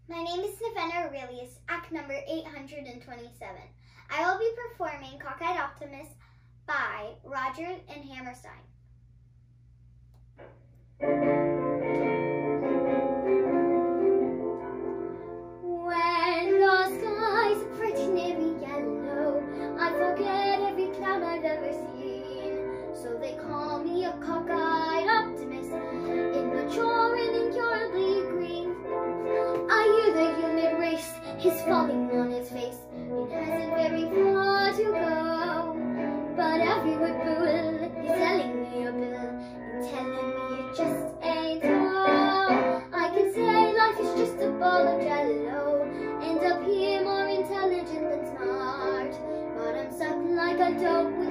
My name is Nevena Aurelius, act number 827. I will be performing Cockeyed Optimist by Roger and Hammerstein. When the skies are pretty yellow, I forget every cloud I've ever seen. So they call me a cockeyed optimist, immature and incurably green. I hear the human race is falling on its face. It hasn't very far to go, but every word bull is selling me a bill and telling me it just ain't so. I can say life is just a ball of jello, and appear more intelligent than smart, but I'm stuck like a dope with